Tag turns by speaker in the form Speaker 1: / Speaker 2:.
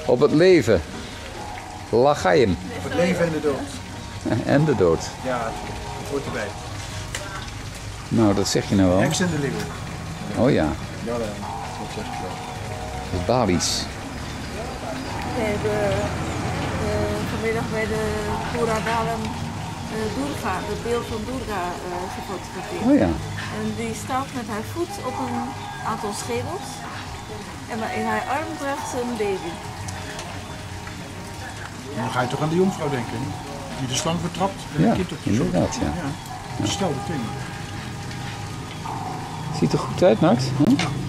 Speaker 1: Op het leven. Lachayim.
Speaker 2: Op het leven en de dood.
Speaker 1: En de dood.
Speaker 2: Ja, dat hoort erbij.
Speaker 1: Nou, dat zeg je nou wel.
Speaker 2: Ex en de leeuw.
Speaker 1: Oh ja,
Speaker 2: Ja, dat zeg ik wel.
Speaker 1: de balies.
Speaker 3: We hebben vanmiddag bij de Puradalam Durga, het beeld van Durga, gefotografeerd.
Speaker 1: Oh ja.
Speaker 3: En die staat met haar voet op een aantal schedels. En in haar arm draagt ze een baby.
Speaker 2: En dan ga je toch aan de jongvrouw denken, die de slang vertrapt en
Speaker 1: Ja,
Speaker 2: een kind op je schoot.
Speaker 1: inderdaad, ja.
Speaker 2: Ja, stel de ding.
Speaker 1: Ziet er goed uit, Max? Hm?